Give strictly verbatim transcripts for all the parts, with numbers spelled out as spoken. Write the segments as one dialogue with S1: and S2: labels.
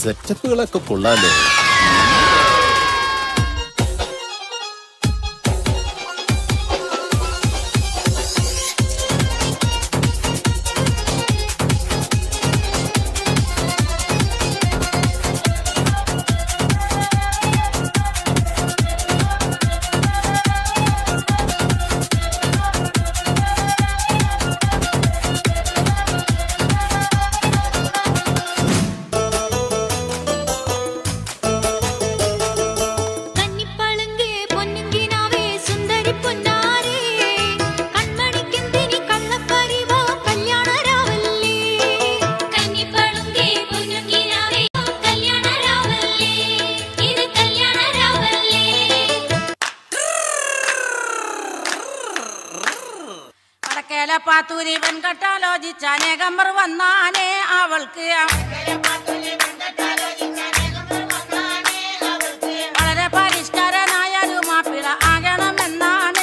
S1: സെറ്റപ്പുകളൊക്കെ കൊള്ളാലോ.
S2: പാത്തൂരി വെൺകട്ടാലോചിച്ചാനേകമ്പർ വന്നാനേ അവൾക്ക് വളരെ പരിഷ്കാരനായ ഒരു മാപ്പിള ആകണമെന്നാണ്.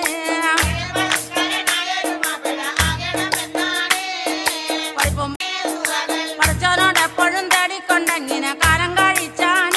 S2: പഠിച്ചവനോട് എപ്പോഴും തേടിക്കൊണ്ടെങ്ങനെ കാലം കഴിച്ചാണ്.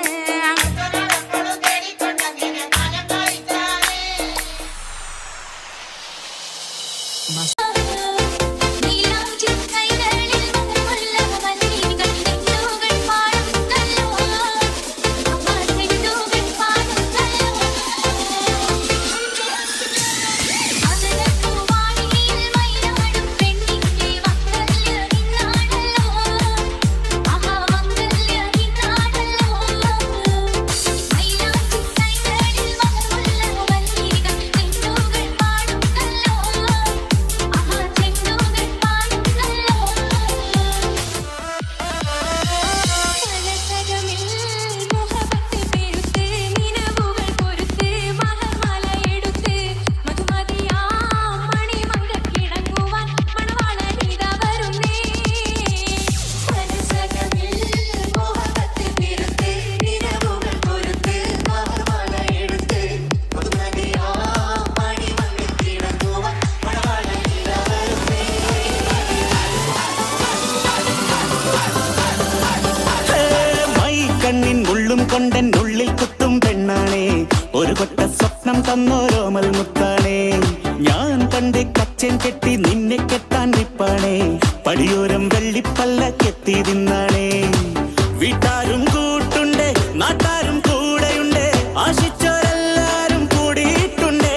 S3: കണ്ണിൻ ഉള്ളും കൊണ്ടൻ ഉള്ളിൽ കുത്തും പെണ്ണാണേ, ഒരു കൊട്ട സ്വപ്നം തന്നോരോമൽ മുത്താണേ. ഞാൻ പണ്ട് കച്ചൻ കെട്ടി നിന്നെ കെട്ടാൻ നിപ്പാണേ, പടിയോരം വെള്ളിപ്പല്ലക്കെത്തി തിന്നാണേ. വീട്ടാരും കൂട്ടുണ്ട്, നാട്ടാരും കൂടെയുണ്ട്, ആശിച്ചോരെല്ലാരും കൂടിയിട്ടുണ്ടേ.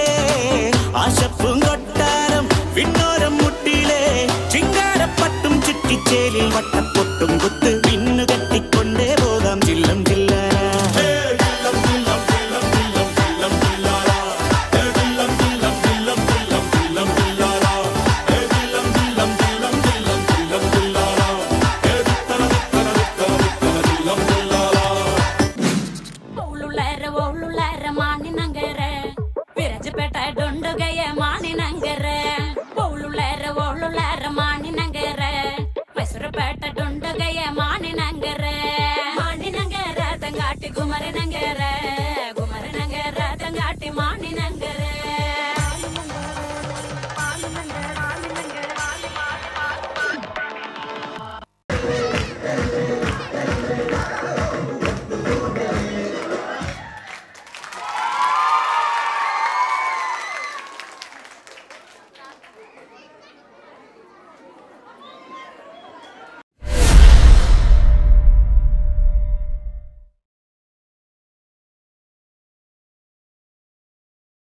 S3: ആശപ്പും കൊട്ടാരം വിണ്ണോരം മുട്ടിയിലെ ചിങ്കാരപ്പട്ടും ചുറ്റിച്ചേലിൽ വട്ടപ്പൊട്ടും കുത്ത് പിന്നു കെട്ടിക്കൊണ്ടേ പോകാം ചില്ലം ചില്ലാ.
S2: ಮಾಣಿನಂಗರ ವಿರಜಪೇಟ ಡೊಂಡುಗೆಯ ಮಾಣಿನಂಗರ